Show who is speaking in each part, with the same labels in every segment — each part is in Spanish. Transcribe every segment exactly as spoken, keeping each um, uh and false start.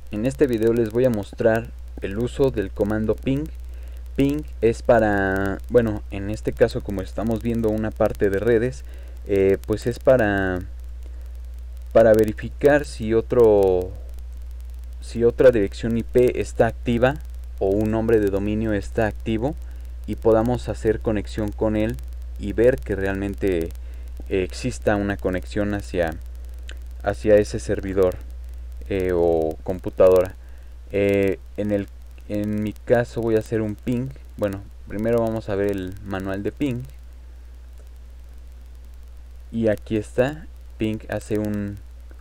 Speaker 1: En este video les voy a mostrar el uso del comando ping. Ping es para, bueno, en este caso como estamos viendo una parte de redes, eh, pues es para para verificar si otro si otra dirección I P está activa o un nombre de dominio está activo y podamos hacer conexión con él y ver que realmente eh, exista una conexión hacia hacia ese servidor eh, o computadora. Eh, en el en mi caso voy a hacer un ping. Bueno, primero vamos a ver el manual de ping y aquí está. Ping hace un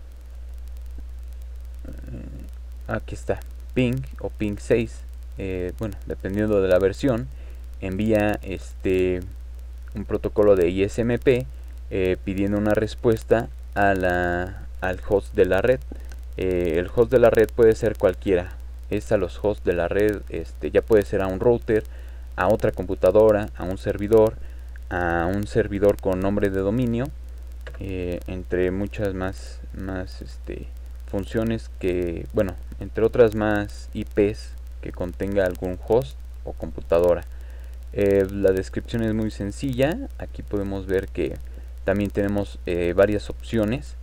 Speaker 1: aquí está, ping o ping seis, eh, bueno, dependiendo de la versión, envía este un protocolo de I S M P eh, pidiendo una respuesta a la, al host de la red. Eh, el host de la red puede ser cualquiera, es a los hosts de la red, este, ya puede ser a un router, a otra computadora, a un servidor, a un servidor con nombre de dominio, eh, entre muchas más, más este, funciones que, bueno, entre otras más I Ps que contenga algún host o computadora. Eh, la descripción es muy sencilla. Aquí podemos ver que también tenemos eh, varias opciones.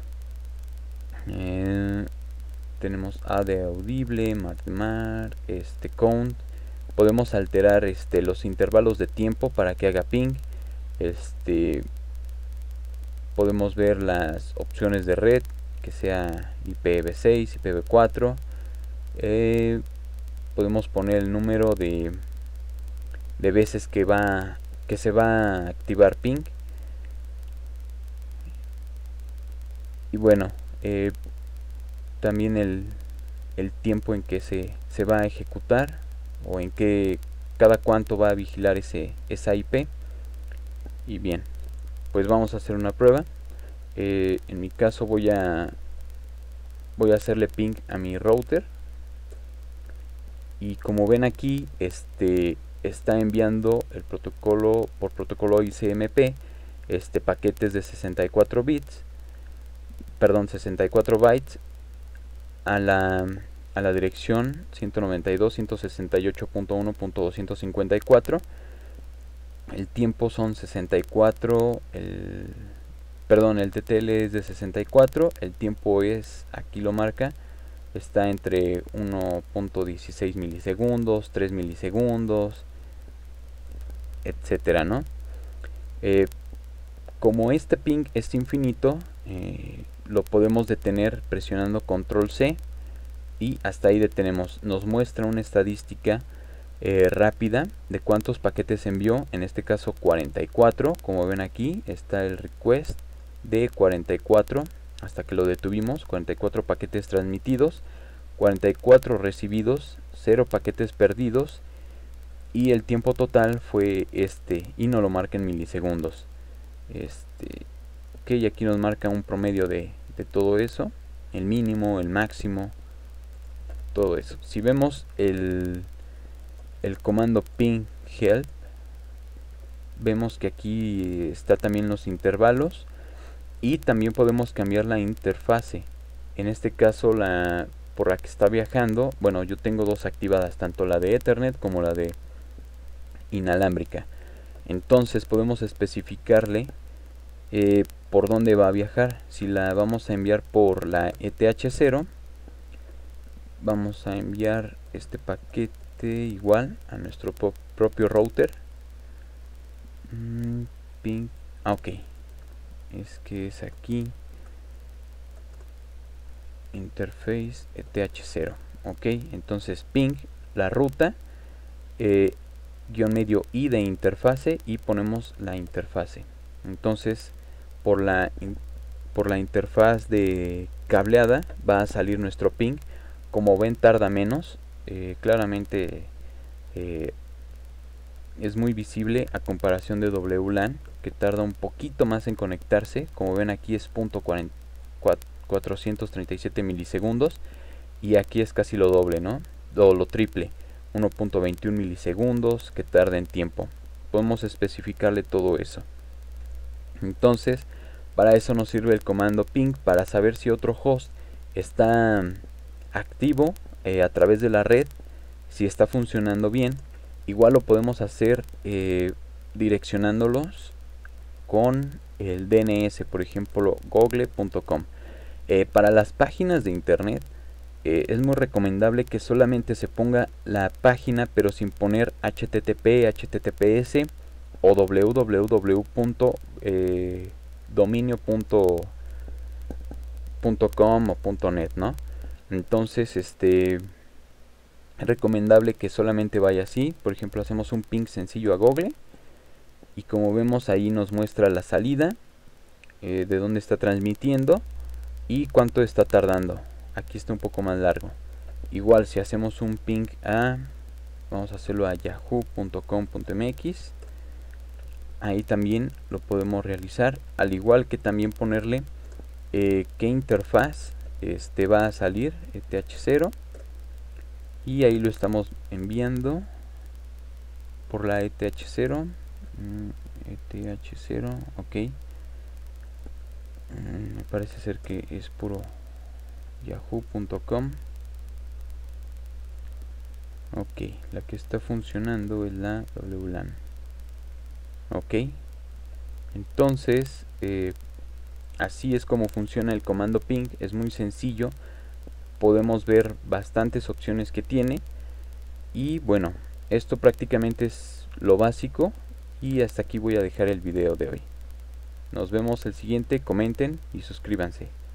Speaker 1: Eh, tenemos A de audible, mark, este count. Podemos alterar este, los intervalos de tiempo para que haga ping. Este, podemos ver las opciones de red, que sea I P v seis, I P v cuatro. Eh, podemos poner el número de, de veces que va que se va a activar ping. Y bueno, eh, también el, el tiempo en que se, se va a ejecutar o en que cada cuánto va a vigilar ese, esa I P. Y bien, pues vamos a hacer una prueba. Eh, en mi caso voy a voy a hacerle ping a mi router y como ven aquí este está enviando el protocolo por protocolo I C M P este paquetes de sesenta y cuatro bits, perdón, sesenta y cuatro bytes a la a la dirección ciento noventa y dos punto ciento sesenta y ocho punto uno punto doscientos cincuenta y cuatro. El tiempo son sesenta y cuatro, el perdón, el T T L es de sesenta y cuatro, el tiempo es, aquí lo marca, está entre uno punto dieciséis milisegundos, tres milisegundos, etcétera, ¿no? Eh, como este ping es infinito, eh, lo podemos detener presionando control C y hasta ahí detenemos. Nos muestra una estadística eh, rápida de cuántos paquetes envió, en este caso cuarenta y cuatro. Como ven aquí está el request de cuarenta y cuatro hasta que lo detuvimos, cuarenta y cuatro paquetes transmitidos, cuarenta y cuatro recibidos, cero paquetes perdidos y el tiempo total fue este y no lo marca en milisegundos. Este, ok, aquí nos marca un promedio de, de todo eso, el mínimo, el máximo, todo eso. Si vemos el, el comando ping help, vemos que aquí está también los intervalos y también podemos cambiar la interfase. En este caso la por la que está viajando, bueno, yo tengo dos activadas, tanto la de Ethernet como la de inalámbrica. Entonces podemos especificarle eh, por dónde va a viajar. Si la vamos a enviar por la E T H cero, vamos a enviar este paquete igual a nuestro propio router. Mm, ping, ah, ok, es que es aquí interface E T H cero. Ok, entonces ping la ruta, eh, guión medio i de interfase y ponemos la interfase. Entonces por la por la interfaz de cableada va a salir nuestro ping. Como ven tarda menos, eh, claramente eh, es muy visible a comparación de W LAN, que tarda un poquito más en conectarse. Como ven aquí es punto cuatrocientos treinta y siete milisegundos y aquí es casi lo doble, ¿no? O lo triple, uno punto veintiuno milisegundos que tarda en tiempo. Podemos especificarle todo eso. Entonces para eso nos sirve el comando ping, para saber si otro host está activo eh, a través de la red, si está funcionando bien. Igual lo podemos hacer eh, direccionándolos con el D N S, por ejemplo google punto com. Eh, para las páginas de internet eh, es muy recomendable que solamente se ponga la página, pero sin poner H T T P, H T T P S o www. Eh, dominio punto com o .net, ¿no? Entonces, este es recomendable que solamente vaya así. Por ejemplo, hacemos un ping sencillo a Google y como vemos ahí nos muestra la salida, eh, de dónde está transmitiendo y cuánto está tardando. Aquí está un poco más largo. Igual si hacemos un ping a, vamos a hacerlo a yahoo punto com punto m x, ahí también lo podemos realizar, al igual que también ponerle eh, qué interfaz este va a salir, E T H cero, y ahí lo estamos enviando por la E T H cero. mm, E T H cero, ok. mm, me parece ser que es puro yahoo punto com. ok, la que está funcionando es la W LAN. ok, entonces eh, así es como funciona el comando ping. Es muy sencillo, podemos ver bastantes opciones que tiene y bueno, esto prácticamente es lo básico y hasta aquí voy a dejar el video de hoy. Nos vemos el siguiente, comenten y suscríbanse.